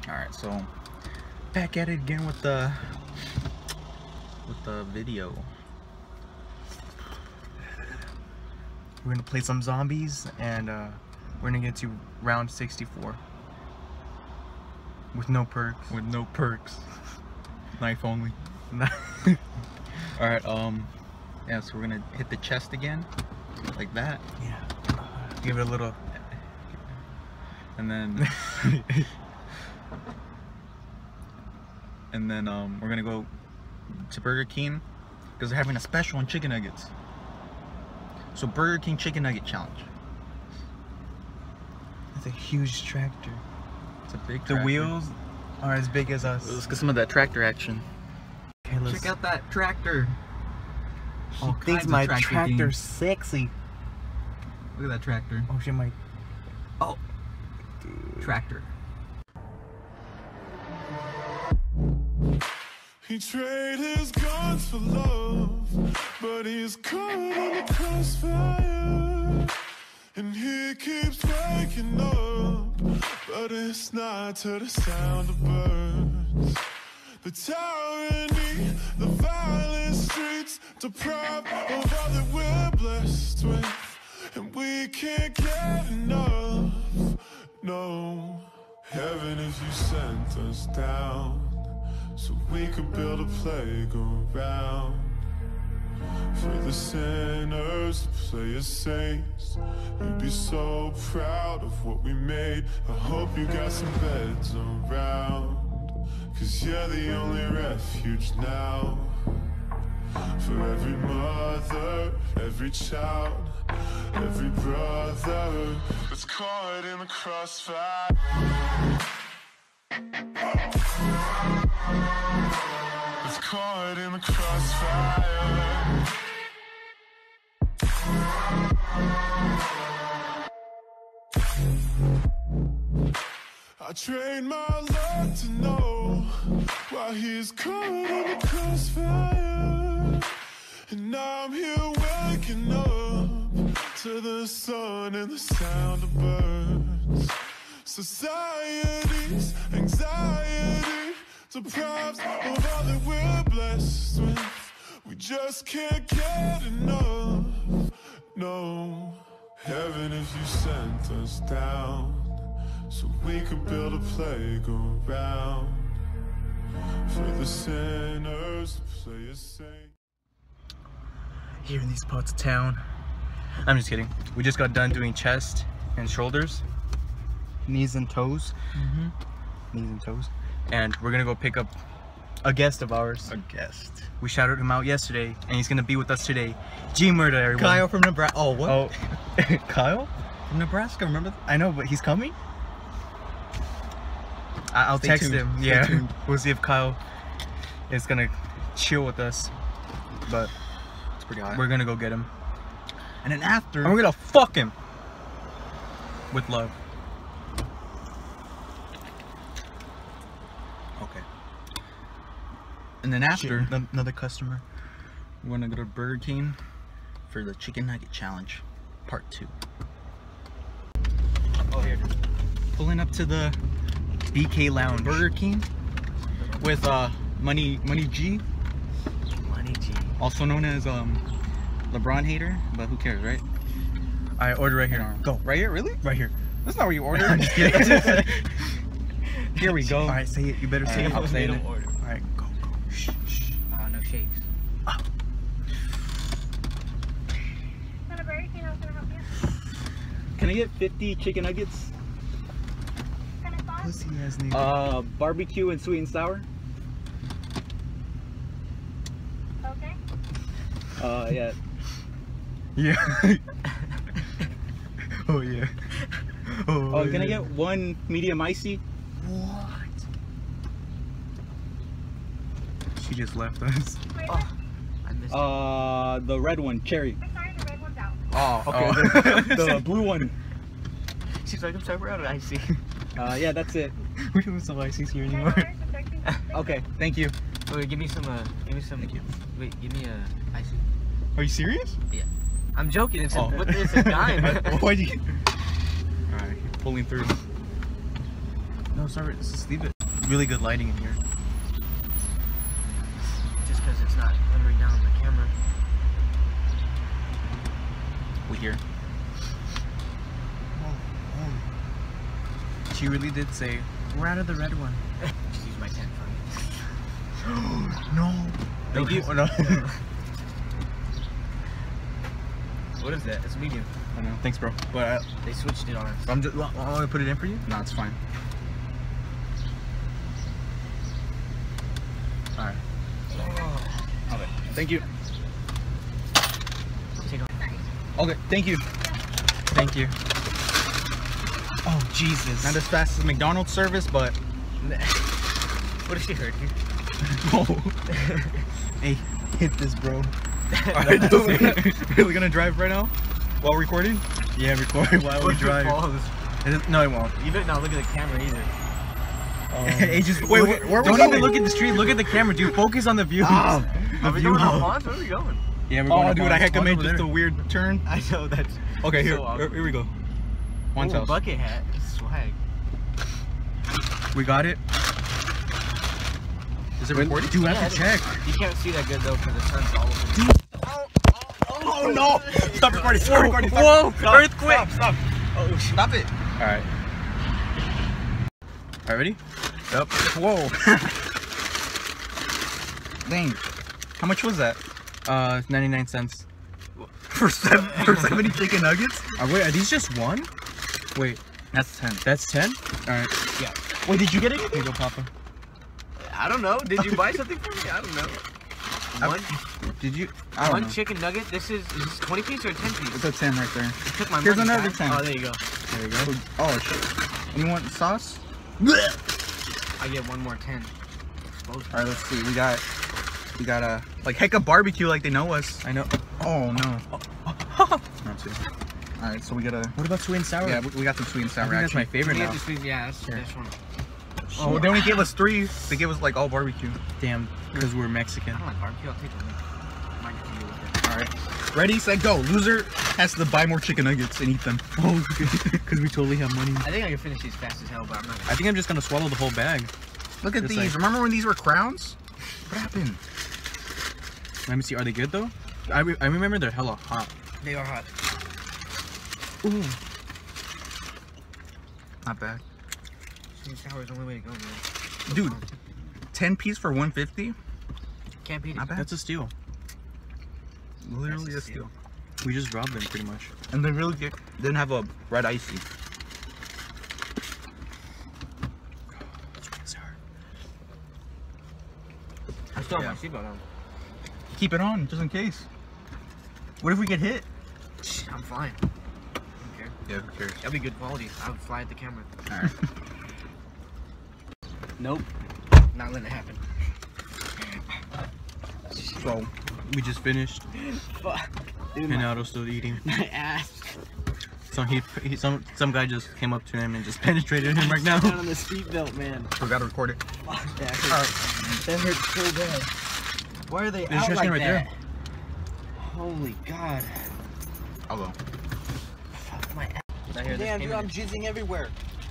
Alright, so back at it again with the video. We're gonna play some zombies and we're gonna get to round 64. With no perks. With no perks. Knife only. Alright, yeah, so we're gonna hit the chest again. Like that. Yeah. Give it a little. And then we're gonna go to Burger King because they're having a special on chicken nuggets. So Burger King chicken nugget challenge. It's a huge tractor. It's a big tractor. The wheels are as big as us. Let's get some of that tractor action. Okay, let's check out that tractor. She thinks my tractor's sexy. Look at that tractor. Oh, she might. Oh, dude. Tractor. He traded his guns for love, but he's caught in the crossfire. And he keeps waking up, but it's not to the sound of birds. The tyranny, the violent streets, deprived of all that we're blessed with. And we can't get enough, no. Heaven if you sent us down, so we could build a playground for the sinners to play as saints. You'd be so proud of what we made. I hope you got some beds around, 'cause you're the only refuge now. For every mother, every child, every brother that's caught in the crossfire. It's caught in the crossfire. I trained my luck to know why he's caught in the crossfire. And now I'm here waking up to the sun and the sound of birds. Society's anxiety deprives of all that we're blessed with. We just can't get enough, no. Heaven if you sent us down, so we could build a playground for the sinners to play as saints. Here in these parts of town, I'm just kidding. We just got done doing chest and shoulders, knees and toes, knees and toes, and we're gonna go pick up a guest of ours. A guest. We shouted him out yesterday, and he's gonna be with us today. G-Murda, everyone. Kyle from Nebraska. Oh, what? Oh, Kyle from Nebraska. Remember? I know, but he's coming. I'll text him. Yeah, we'll see if Kyle is gonna chill with us. But it's pretty hot. We're gonna go get him, and then after, we're gonna fuck him with love. Okay. And then after, another customer, we're gonna go to Burger King for the chicken nugget challenge, part 2. Oh, here. Pulling up to the BK Lounge. Burger King with Money G. Money G. Also known as LeBron hater, but who cares, right? I order right here. Go. Right here? Really? Right here. That's not where you order. I'm just kidding. Here we go. Alright, say it. You better say it. I'm saying it. Alright, go. Shh. No shakes. Can I get 50 chicken nuggets? Pussy ass nigga. Barbecue and sweet and sour. Okay. Yeah. Yeah. Oh yeah. Oh, can I get one medium icy? What? She just left us. Oh, I missed it. The red one, cherry. I'm sorry, the red one's out. Oh, okay. The blue one. She's like, I'm sorry, we're out of icy. Yeah, that's it. We don't sell ices here anymore. Okay, thank you. Wait, give me some. Thank you. Wait, give me a icy. Are you serious? Yeah. I'm joking. It's a dime. Why'd you? All right, pulling through. No, sorry. Just leave it. really good lighting in here. Just because it's not glimmering down on the camera. We here. She really did say, we're out of the red one. Just use my tent for No. Thank you. Oh, no. What is that? It's medium. I know. Thanks, bro. But They switched it on us. I'm just. Want me to put it in for you? No, it's fine. All right. Okay. Thank you. Take off. Okay. Thank you. Thank you. Oh, Jesus. Not as fast as McDonald's service, but. What if she hurt you? Oh. Hey, hit this, bro. Alright, really gonna drive right now? While recording? Yeah, recording while we drive. No, it won't. You better not look at the camera either. Hey, just wait. Don't even look at the street. Look at the camera, dude. Focus on the view. Are we going on Ponce? Where are we going? Yeah, we're going. Oh, dude, I had to make just a weird turn. I know that's. Okay, so here we go. One Ooh, house. bucket hat. Swag. We got it. Is it recording? Dude, I have to check. You can't see that good though because the sun's all over. Dude. Oh no! Stop recording! Stop recording! Whoa! Earthquake! Stop! Oh, stop it! All right. All right, ready? Yep. Whoa! Dang! How much was that? 99 cents. For 70 chicken nuggets? Wait, are these just one? Wait, that's 10. That's 10? All right. Yeah. Wait, did you get anything? Here you go, Papa. I don't know. Did you buy something for me? I don't know. One. Did you? I don't One know. chicken nugget. Is this 20 piece or a 10 piece? It's a 10 right there. You took my Here's money, another guys. 10. Oh, there you go. There you go. Oh shit. And you want sauce? I get one more 10. Alright, let's see. We got like Hecka barbecue like they know us. I know. Oh no. Not too. Alright, so we got a. What about sweet and sour? Yeah, we got some sweet and sour. I think that's my favorite now. Yeah, that's this one. Oh, they only gave us 3. They gave us like all barbecue. Damn, because we're Mexican. I don't like barbecue. I'll take a look. Might have to deal with it. Alright. Ready, set, go. Loser has to buy more chicken nuggets and eat them. Oh, because we totally have money. I think I can finish these fast as hell, but I'm not. I think I'm just gonna swallow the whole bag. Look at these. Like... Remember when these were crowns? What happened? Let me see. Are they good though? I remember they're hella hot. They are hot. Ooh. Not bad. Sweet and sour is the only way to go, man. Dude, 10 piece for 150? Can't beat it. Not bad. That's a steal. Literally a steal. We just robbed them pretty much. And they really didn't have a red icy. I still have my seatbelt on. Keep it on, just in case. What if we get hit? I'm fine. I don't care. Yeah, who cares? That'll be good quality. I would fly at the camera. Alright. Nope. Not letting it happen. So, we just finished. Fuck. Dude, And Otto's still eating. my ass. So some guy just came up to him and just penetrated him right now. Down on the seatbelt, man. We gotta record it. Fuck, that hurts. That hurts so bad. Why are they There's out trash like can right that? there. Holy God. Hello. Fuck my ass. Damn, dude, I'm jizzing everywhere.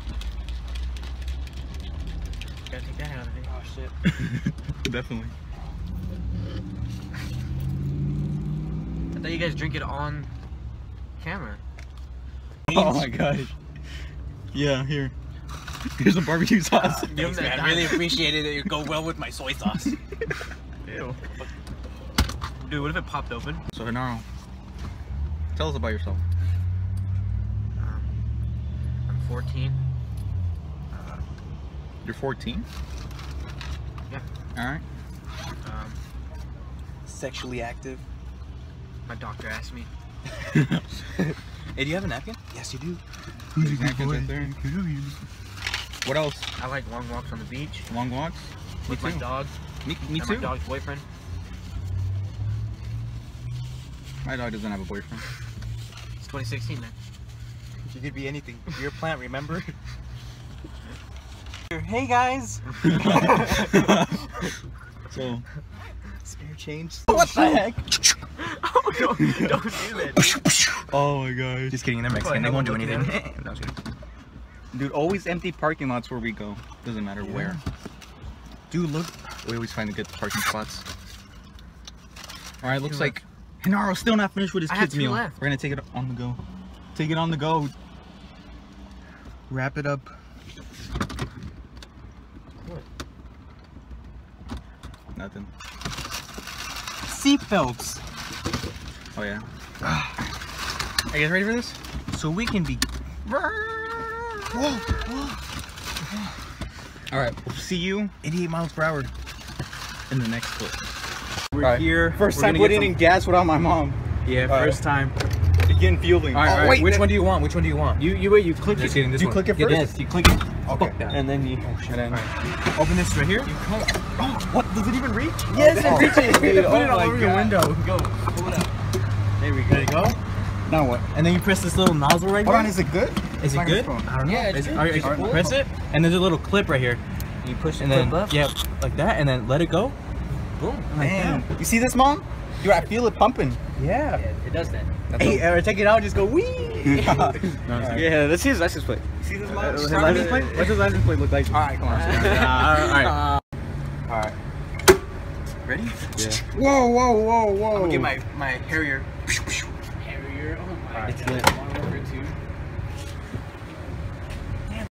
Gotta take that out of it. Oh shit. Definitely. I thought you guys drink it on camera. Oh my gosh. Yeah, here. Here's some barbecue sauce. Thanks, man. I really appreciate it. It go well with my soy sauce. Ew. Dude, what if it popped open? So Henaro, tell us about yourself. I'm 14. You're 14? Yeah. Alright. Sexually active. My doctor asked me. Hey, do you have a napkin? Yes, you do. Napkins right there. What else? I like long walks on the beach Long walks? with my too. dog. Me and too. my dog's boyfriend. My dog doesn't have a boyfriend. It's 2016, man. You could be anything. You're a plant, remember? Hey guys. So. Spare change. What the heck? Oh, don't do that, dude. Oh my gosh. Just kidding, they're Mexican. They won't do anything. Okay. No, I was kidding. Dude, always empty parking lots where we go. Doesn't matter where. Dude, look. We always find the good parking spots. Alright, looks like Henaro's still not finished with his I have kids' 2 meal. left. We're gonna take it on the go. Take it on the go. Wrap it up. Nothing. Seatbelts. Oh yeah. Are you guys ready for this? So we can be. Alright, we'll see you 88 miles per hour. in the next clip. We're here. First We're time gonna get putting in gas without my mom. Yeah, Alright. first time. Begin fueling. Alright, Oh, wait, which that- one do you want? Which one do you want? You wait. You click Just it. getting this You one. click it Yeah, first? this. You click it. Okay. Yeah. And then you. And then, Open this right here. what? Does it even reach? Yes, it reaches, dude. Put Oh it all my over your God. window. Go. Pull it up. There we go. There you go. Now what? And then you press this little nozzle right Hold here. on, is it good? Is it good? Microphone. I don't know. Yeah, it's good. Alright, Alright, press it, and there's a little clip right here. You push the And then, clip up. yeah, like that, and then let it go. Boom. Like Damn. that. You see this, Mom? Dude, I feel it pumping. Yeah. Yeah, it does that. Hey, take it out, just go wee. Yeah, let's see his license plate. See this, Mom? His license plate? What's his license plate look like? Alright, come on. Alright. Alright. Ready? Yeah. Whoa, whoa, whoa, whoa. I'm gonna get my Harrier. Harrier. Oh my It's God. lit.